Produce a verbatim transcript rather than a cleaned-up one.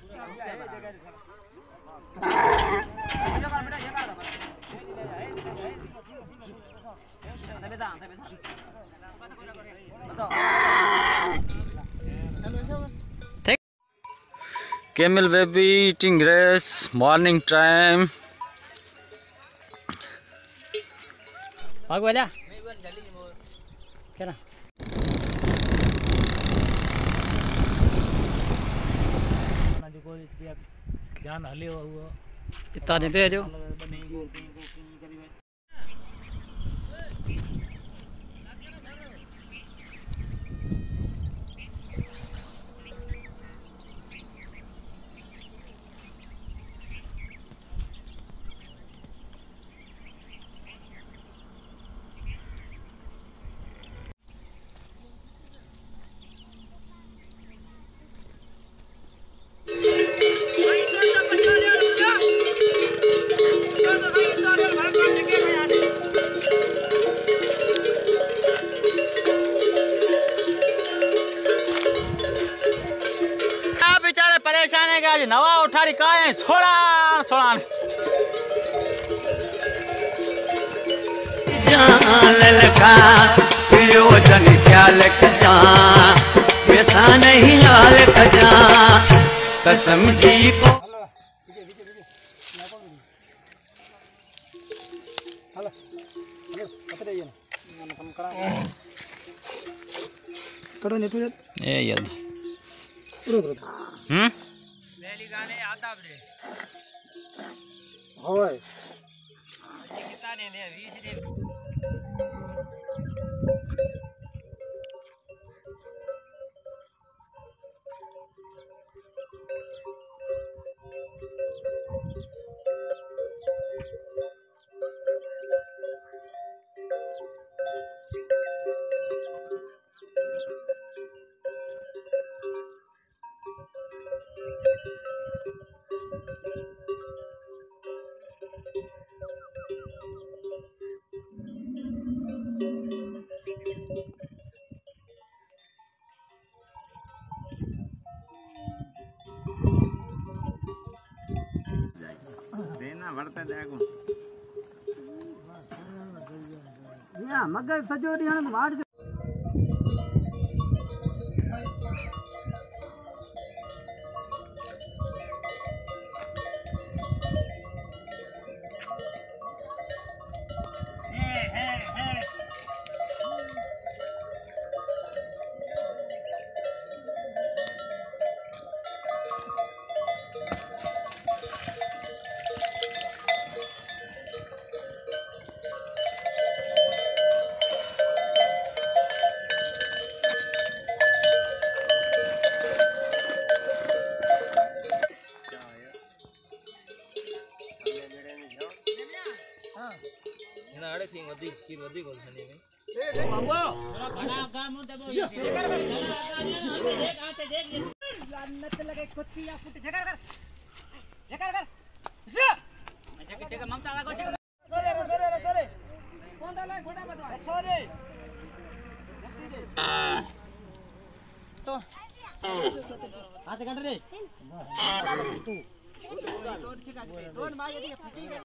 Camel baby eating grass, morning time. भाग वाला क्या ना जान हले हुआ इतना नहीं भेजो परेशान है आज नवा उठारी का है सोड़ा सोड़ा जान ललका प्रयोजन ख्याल खजा पैसा नहीं हाल खजा कसम जी को ए याद हम्म पहली गाने आता बड़े होय कितना ने ले बीस ने देना बढ़ता जाएगा या मगर सजो दी हन वाड़ नाड़े थी वधी की वधी बोल सने में बाबू बड़ा काम होता है जगर कर देख आते देख लानत लगे कुत्ती या फुट जगर कर जगर कर जगर जगर ममता लगो जगर सरे रे सरे रे सरे कौन डाला घोड़ा बता सरे तो हाथ काट रे तू तोड़ छिका तोड़ मार ये फटी